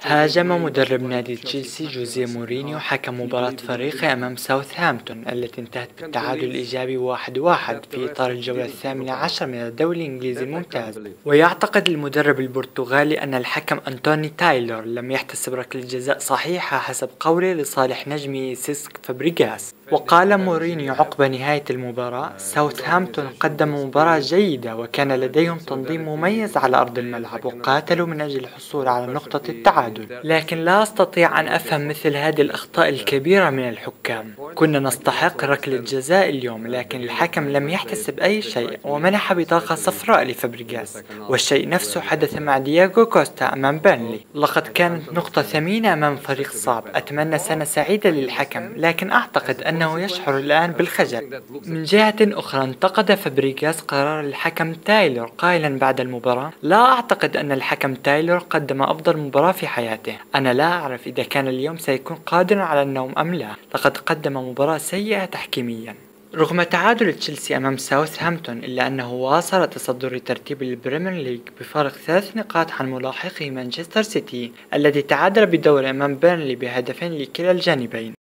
هاجم مدرب نادي تشيلسي جوزيه مورينيو حكم مباراة فريقه أمام ساوثهامبتون التي انتهت بالتعادل الإيجابي 1-1 في إطار الجولة الثامنة عشر من الدوري الإنجليزي الممتاز. ويعتقد المدرب البرتغالي أن الحكم أنتوني تايلور لم يحتسب ركلة جزاء صحيحة حسب قوله لصالح نجمه سيسك فابريغاس. وقال مورينيو عقب نهاية المباراة: ساوثهامبتون قدموا مباراة جيدة وكان لديهم تنظيم مميز على أرض الملعب وقاتلوا من أجل الحصول على نقطة التعادل، لكن لا أستطيع أن أفهم مثل هذه الأخطاء الكبيرة من الحكام. كنا نستحق ركلة جزاء اليوم لكن الحكم لم يحتسب أي شيء ومنح بطاقة صفراء لفابريغاس، والشيء نفسه حدث مع دياغو كوستا أمام بيرنلي. لقد كانت نقطة ثمينة أمام فريق صعب. أتمنى سنة سعيدة للحكم لكن أعتقد أنه يشعر الآن بالخجل. من جهة أخرى انتقد فابريغاس قرار الحكم تايلور قائلا بعد المباراة: لا أعتقد أن الحكم تايلور قدم أفضل مباراة في حياته. أنا لا أعرف إذا كان اليوم سيكون قادرا على النوم أم لا. لقد قدم مباراة سيئة تحكيميا. رغم تعادل تشيلسي أمام ساوثهامبتون إلا أنه واصل تصدر ترتيب البريمير ليج بفارق 3 نقاط عن ملاحقه مانشستر سيتي الذي تعادل بدور أمام بيرنلي بهدفين لكلا الجانبين.